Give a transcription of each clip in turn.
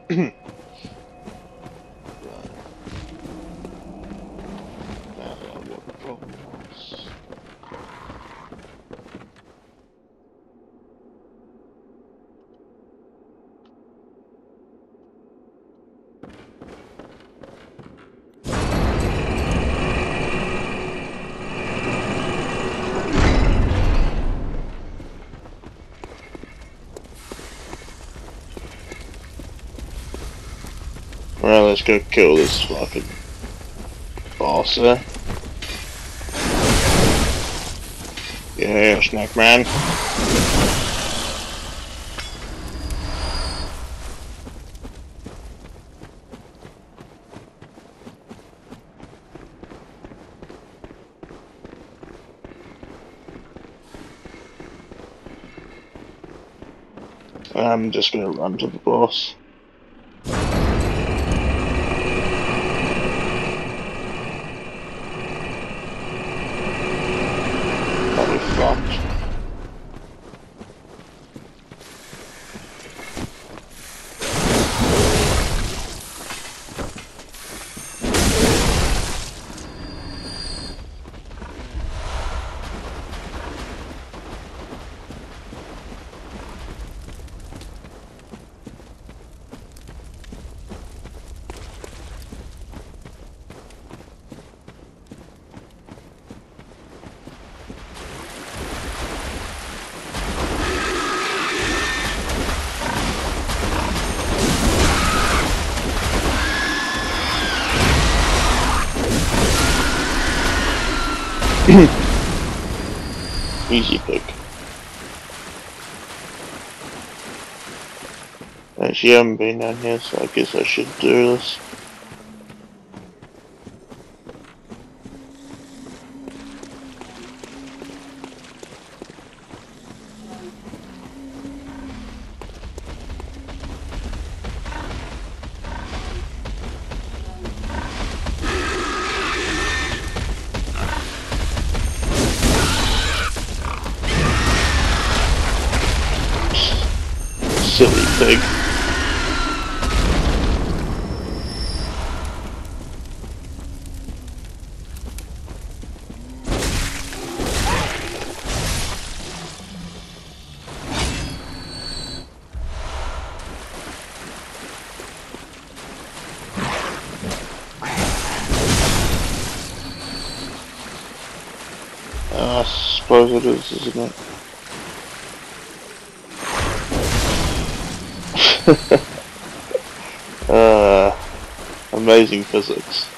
Right, found out what the problem was. Right, let's go kill this fucking boss, Yeah, Snack Man. I'm just gonna run to the boss. Probably fucked. Easy pick. Actually, I haven't been down here, so I guess I should do this. Silly pig. I suppose it is, isn't it? Amazing physics.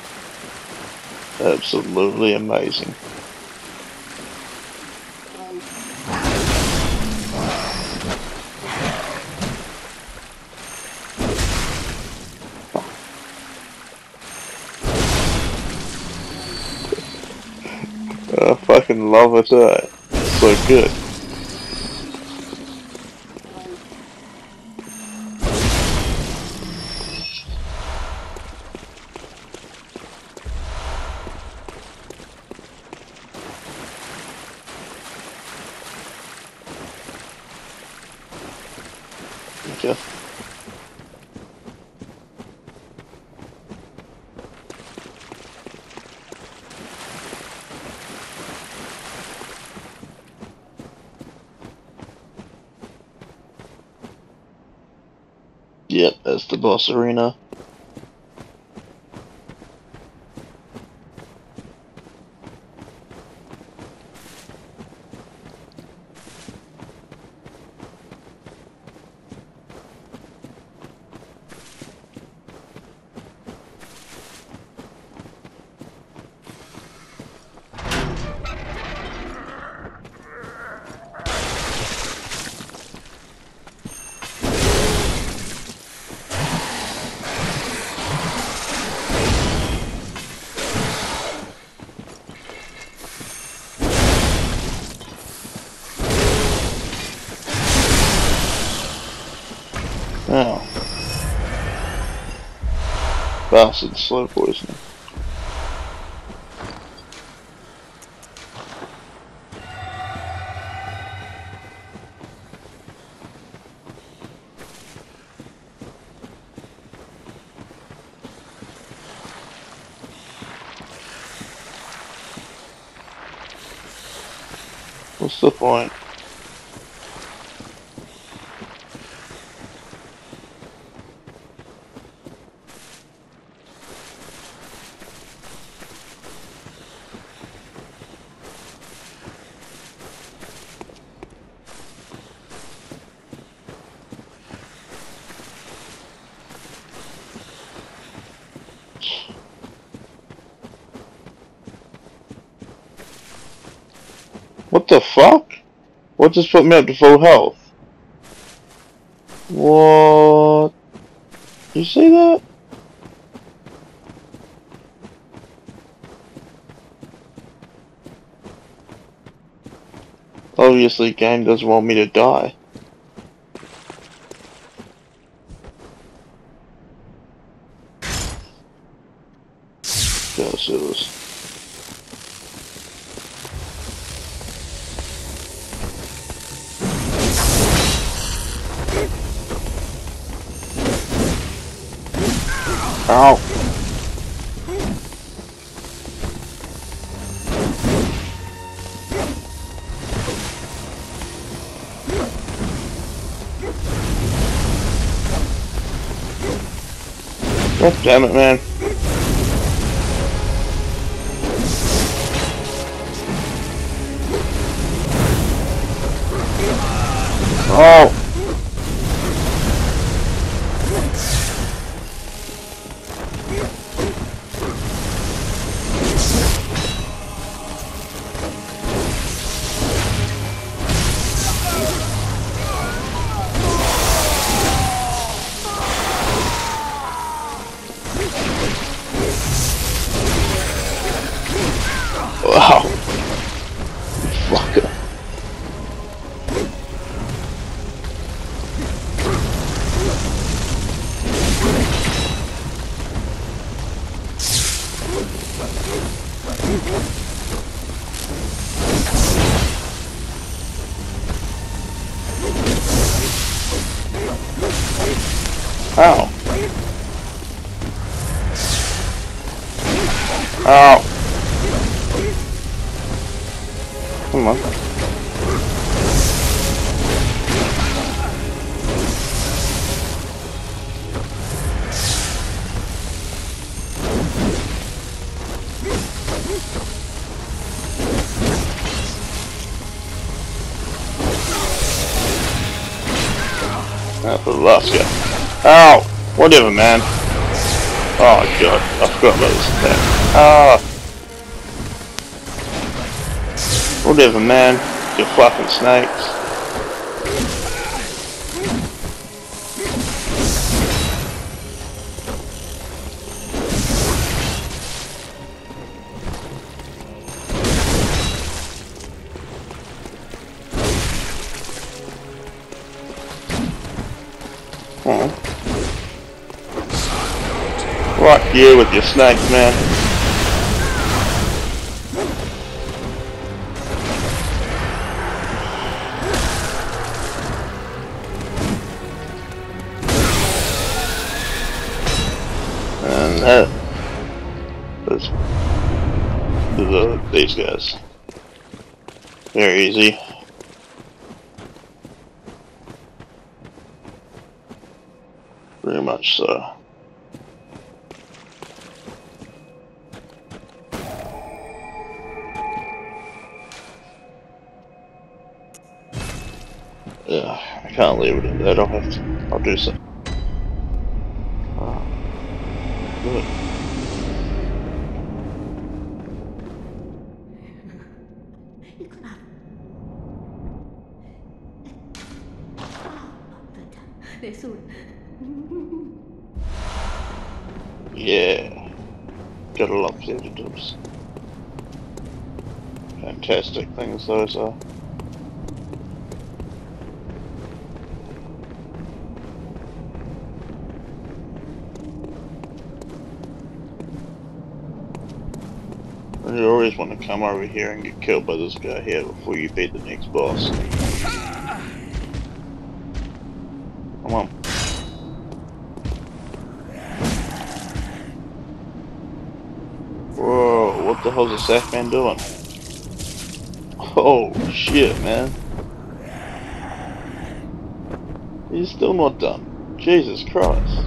Absolutely amazing. I fucking love it, It's so good. Okay. Yep, that's the boss arena. Oh. Bastard slow poisoning. What's the point? What the fuck? What just put me up to full health? What? You see that? Obviously, game doesn't want me to die. Yes, it was. Ow. God damn it, man. Oh. Wow. Fucker. Ow. Ow. Come on. That's the last guy. Ow! Whatever, man. Oh god, I forgot about this attack. Ah! Whatever, man. You fucking snakes. Oh. Fuck you with your snakes, man. And that's these guys. Very easy. Very much so. Yeah, I can't leave it in there. I'll do so. Good. Yeah. Gotta love fugitives. Fantastic things those are. You always want to come over here and get killed by this guy here before you beat the next boss. Come on. Whoa, what the hell's the Sackman doing? Oh shit, man. He's still not done. Jesus Christ.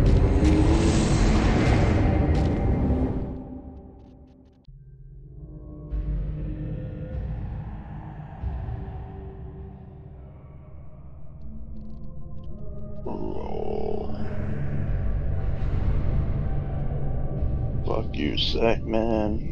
Oh. Fuck you, Sack, man.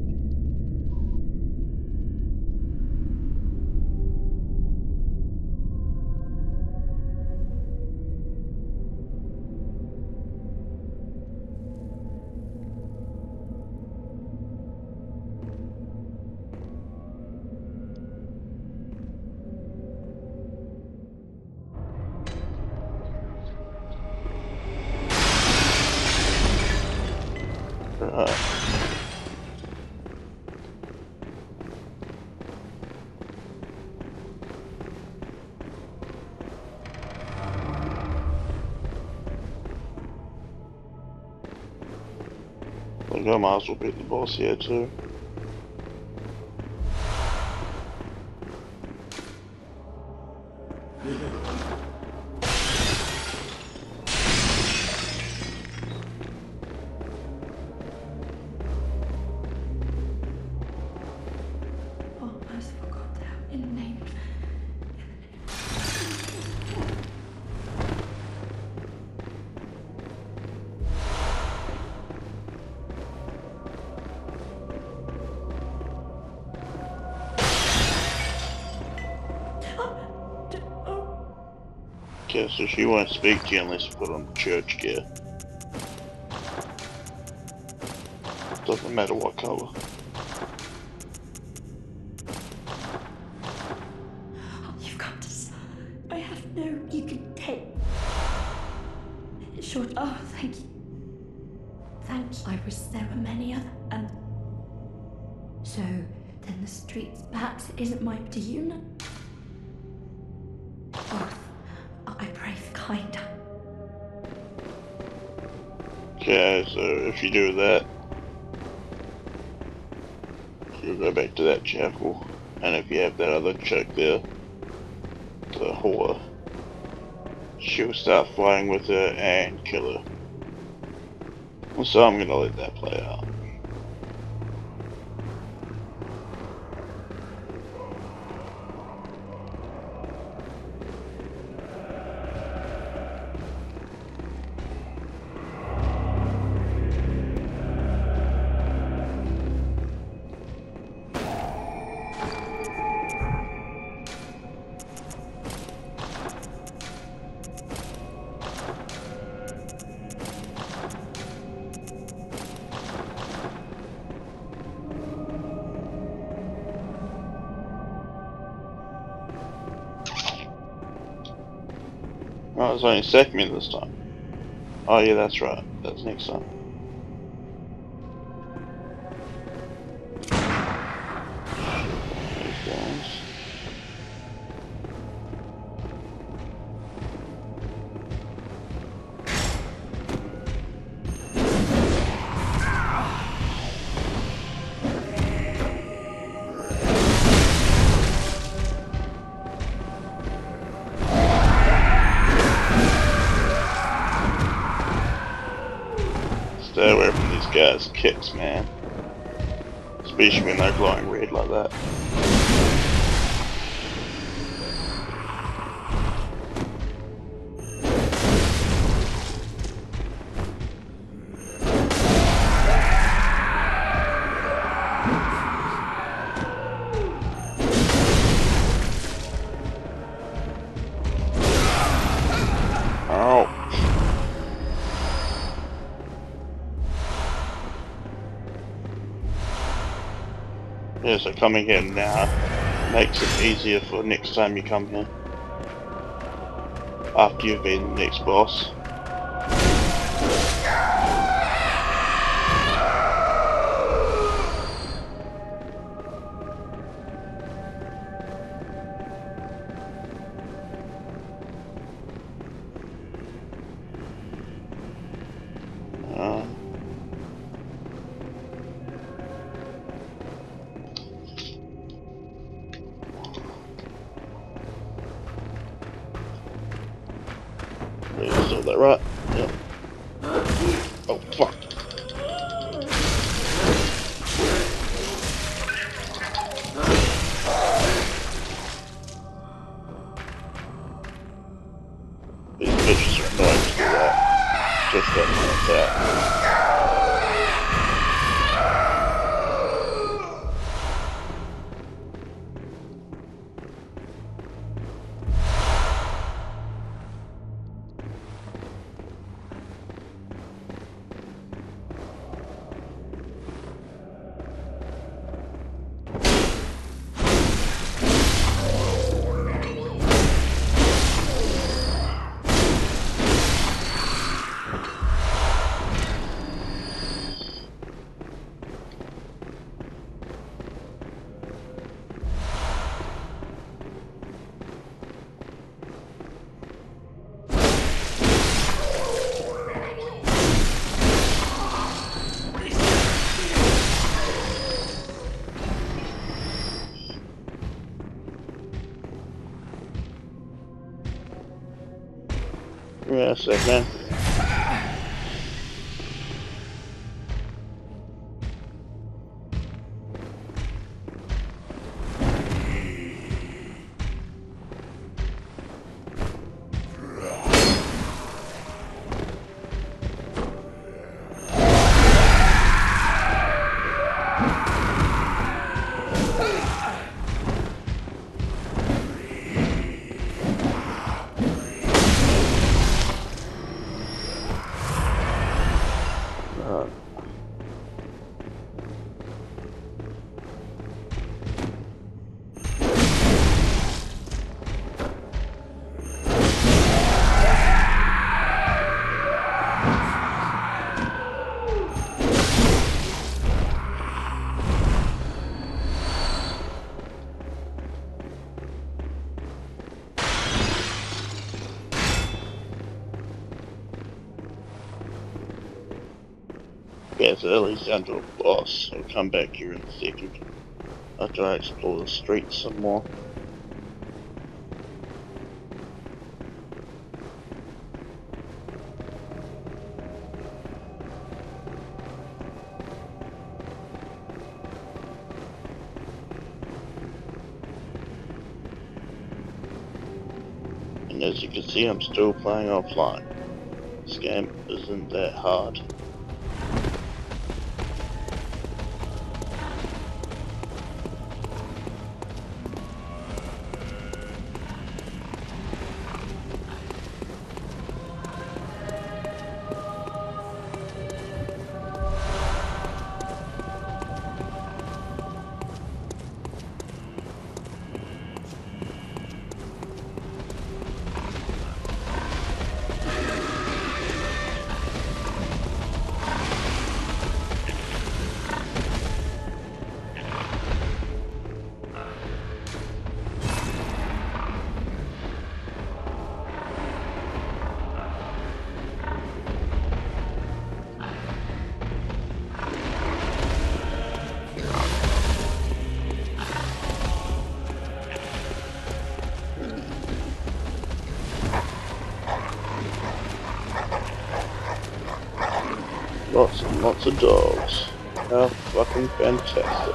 Look, I might as well beat the boss here too. Almost forgot that in the name. Okay, so she won't speak to you unless you put on the church gear. Doesn't matter what colour. You've got this. I have no. You can take. Sure. Oh, thank you. Thank you. I wish there were many other. And so then the streets perhaps isn't my to you. Oh, I pray for kinder. Okay, so if you do that, you'll go back to that chapel, and if you have that other chick there, the whore, she'll start flying with her and kill her. So I'm gonna let that play out. Oh, it's only second this time. Oh yeah, that's right. That's next time. These guys. Stay away from these guys' kicks, man. Especially when they're glowing red like that. Oh. Yeah, so coming here now makes it easier for next time you come here. After you've been the next boss. Is all that right? Yep. Oh, fuck. These bitches are annoying to do that. Just that one attack. Yeah, sick man. Yeah, so at least down to a boss. I'll come back here in a second after I explore the streets some more. And as you can see, I'm still playing offline. This game isn't that hard. Lots and lots of dogs. How fucking fantastic.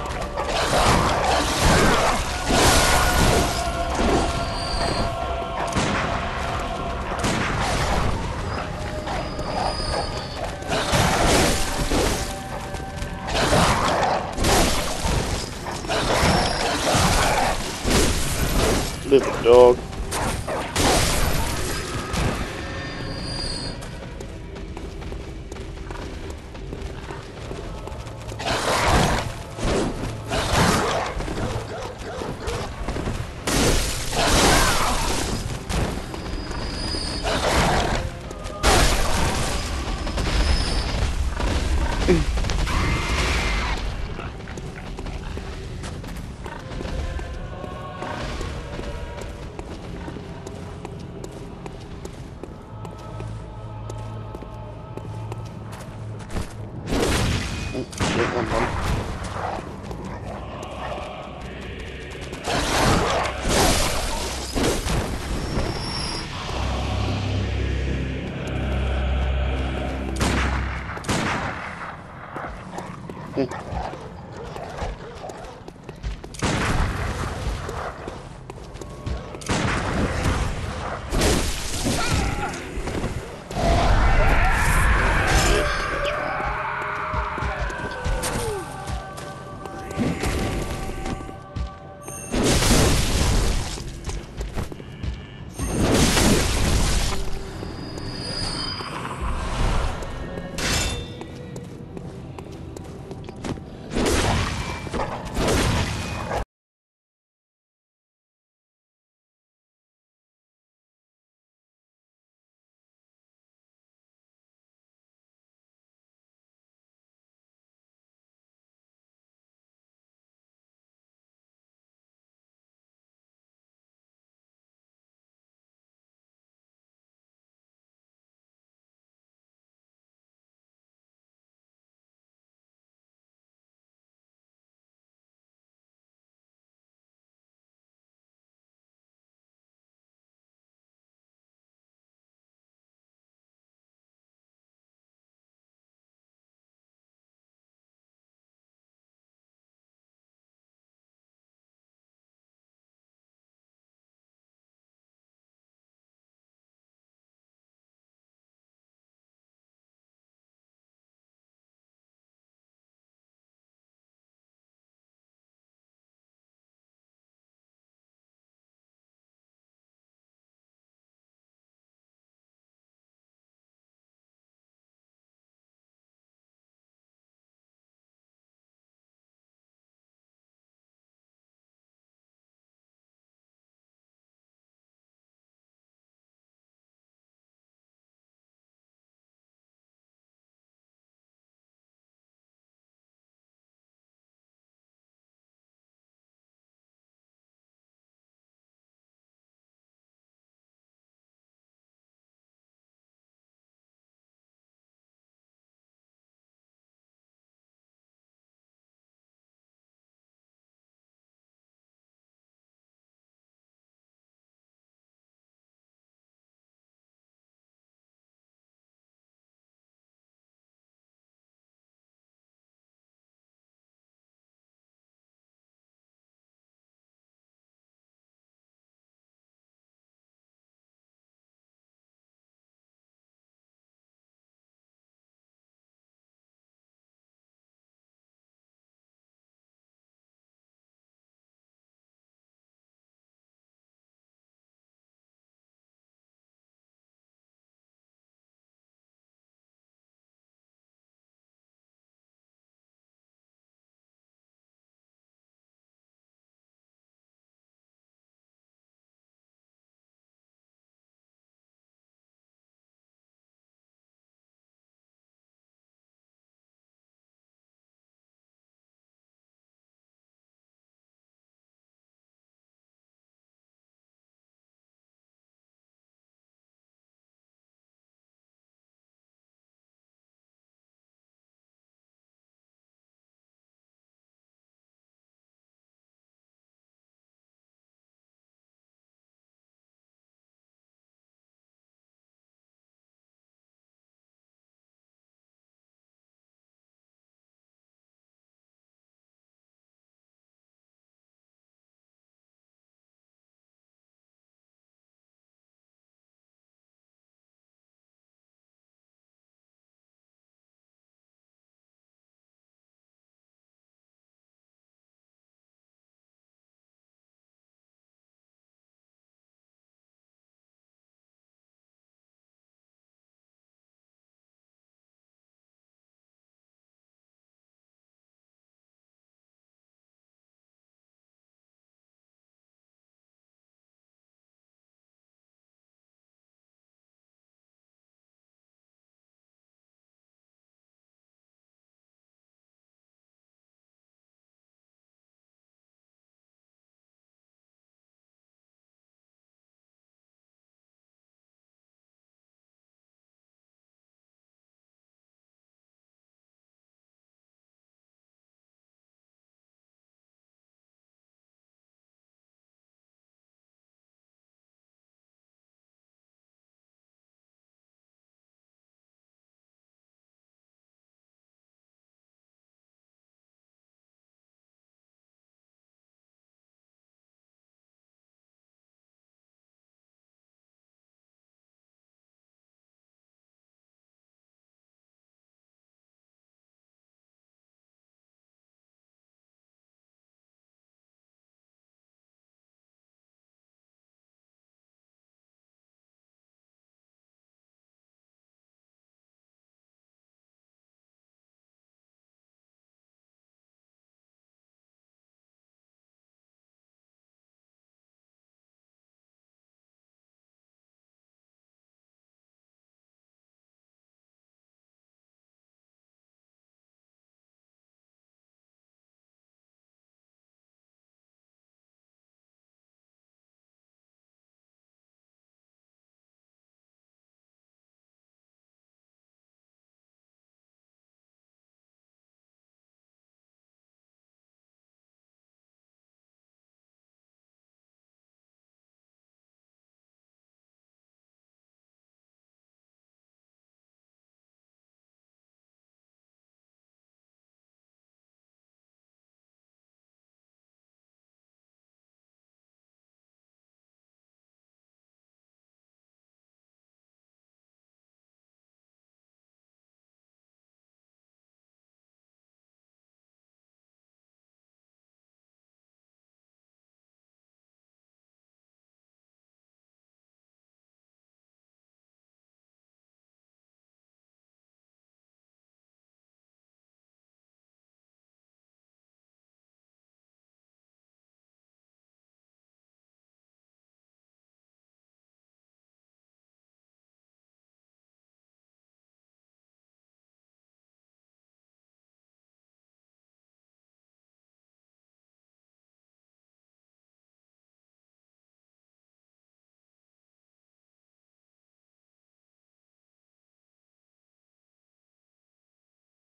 Little dog. Hmm.